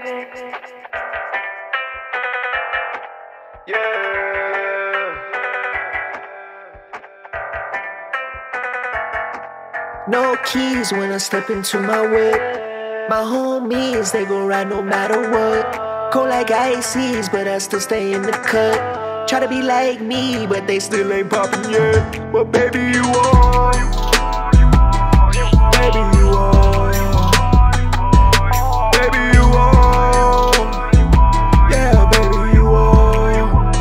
No keys when I step into my whip. My homies, they gon' ride no matter what. Cold like ices, but I still stay in the cut. Try to be like me, but they still ain't poppin' yet. But baby, you are. Baby, you are. Baby, you are. Yeah, baby, you are.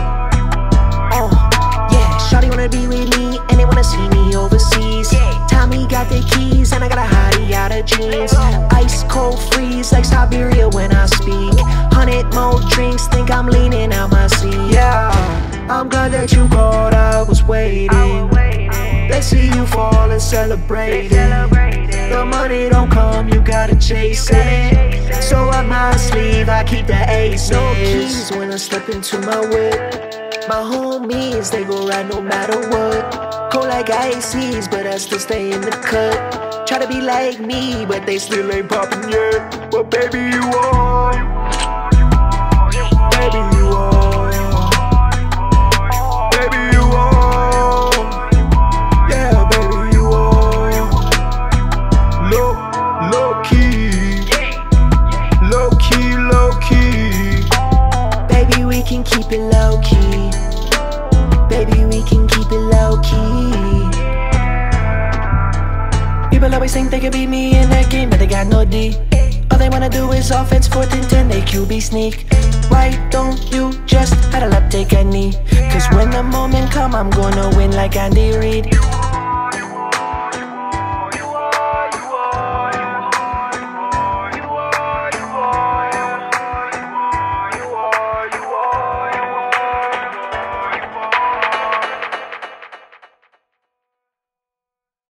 Yeah, shawty wanna be with me, and they wanna see me overseas. Tommy got the keys, and I got a hottie out of jeans. Ice cold freeze like Siberia when I speak. 100 more drinks, think I'm leaning out my seat. Yeah, I'm glad that you called, I was waiting. Let's see you fall and celebrate it. The money don't come, you gotta chase it. So up my sleeve, I keep the aces. No keys when I step into my whip. My homies, they gon' ride no matter what. Cold like ices, but I still stay in the cut. Try to be like me, but they still ain't poppin' yet. But baby, you are. Baby, you are. Baby, you are. Yeah, baby, you are. Low key. Low key, low key. Baby, we can keep it low key. Baby, we can keep it low key. People always think they can beat me in that game, but they got no D. All they wanna do is offense, 4th and 10, they QB sneak. Why don't you just huddle up, take a knee? Cause when the moment come, I'm gonna win like Andy Reid.